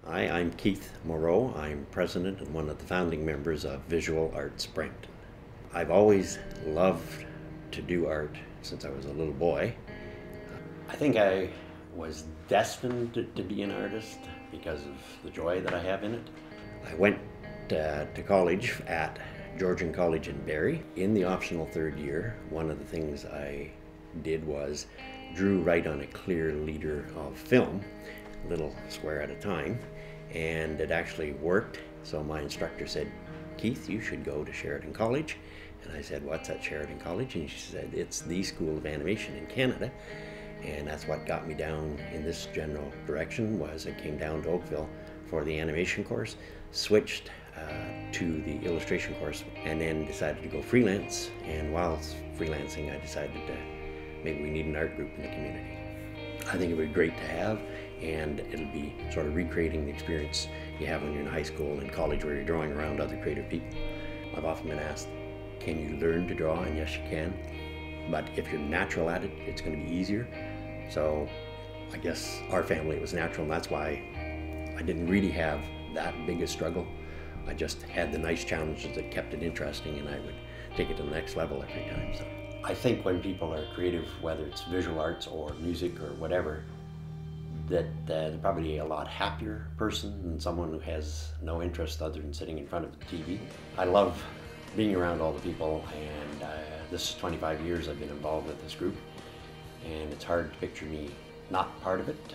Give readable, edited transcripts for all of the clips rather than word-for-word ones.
Hi, I'm Keith Moreau. I'm president and one of the founding members of Visual Arts Brampton. I've always loved to do art since I was a little boy. I think I was destined to be an artist because of the joy that I have in it. I went to college at Georgian College in Barrie. In the optional third year, one of the things I did was drew right on a clear leader of film, a little square at a time, and it actually worked. So my instructor said, "Keith, you should go to Sheridan College." And I said, "What's at Sheridan College?" And she said, "It's the School of Animation in Canada." And that's what got me down in this general direction. Was I came down to Oakville for the animation course, switched to the illustration course, and then decided to go freelance. And while freelancing, I decided that maybe we need an art group in the community. I think it would be great to have, and it'll be sort of recreating the experience you have when you're in high school and college where you're drawing around other creative people. I've often been asked, can you learn to draw? And yes, you can. But if you're natural at it, it's going to be easier. So I guess our family, it was natural, and that's why I didn't really have that big a struggle. I just had the nice challenges that kept it interesting, and I would take it to the next level every time. So I think when people are creative, whether it's visual arts or music or whatever, that they're probably a lot happier person than someone who has no interest other than sitting in front of the TV. I love being around all the people, and this is 25 years I've been involved with this group, and it's hard to picture me not part of it.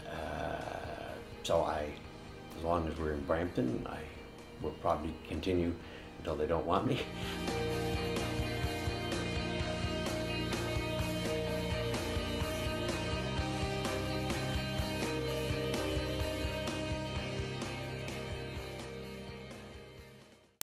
As long as we're in Brampton, I will probably continue until they don't want me.